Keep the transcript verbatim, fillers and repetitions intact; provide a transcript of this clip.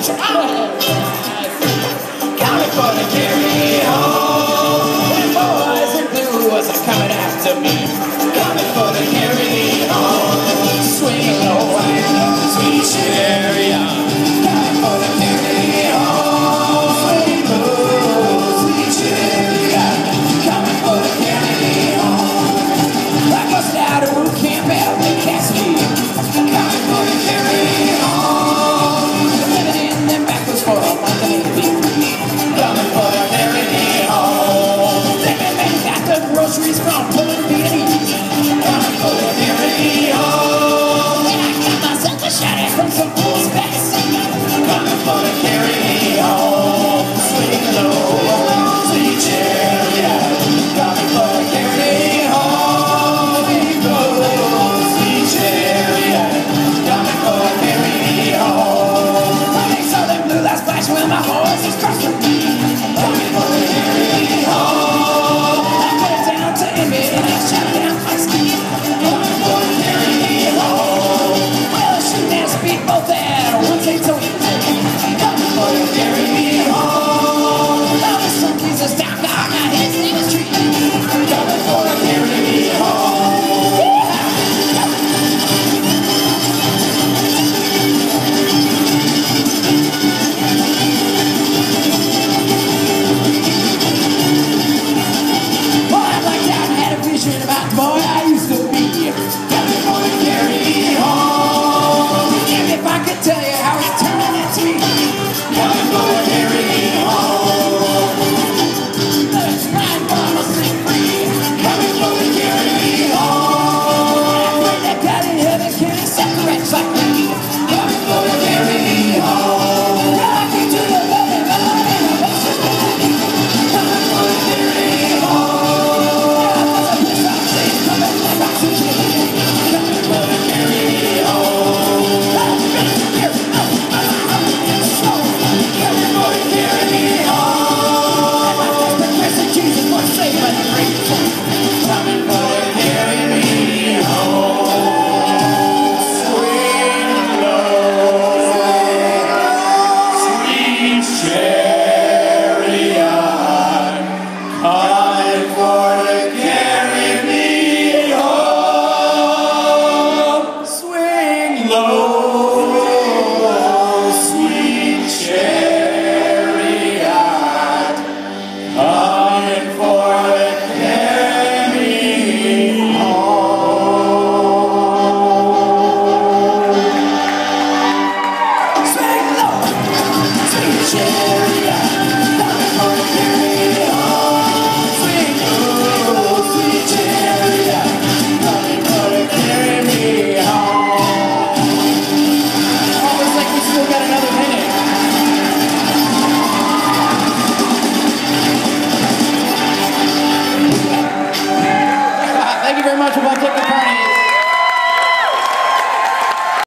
Coming for to carry me home. When boys in blue was coming after me. Coming for to carry me home. Swing low, sweet chariot. Coming for to carry me home. Swing low, sweet chariot. Coming for to carry me home. I busted out of boot camp out in Cassidy. Coming for to carry me home. Living in them backwards for a month and a week. Coming for to carry me home. They got the groceries from Pulling B and E. Coming for to carry me home. And I got myself a shot at from some